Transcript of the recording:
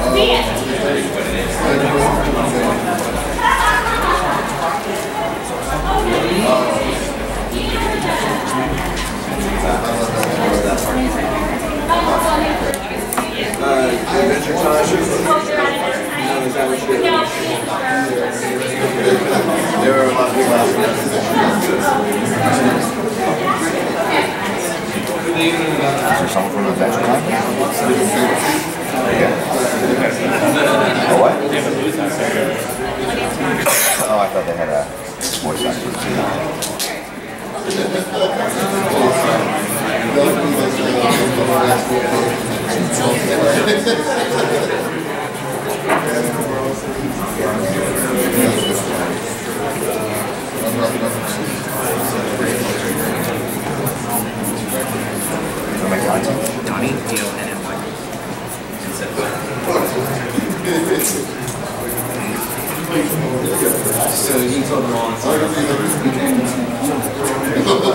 Adventure Time. Is that what you There were a lot of people asking us. Is there someone from Adventure Time? Yeah. Oh, what? Oh, I thought they had a voice actor too. Donnie, D-O-N-N-Y. So he told them all.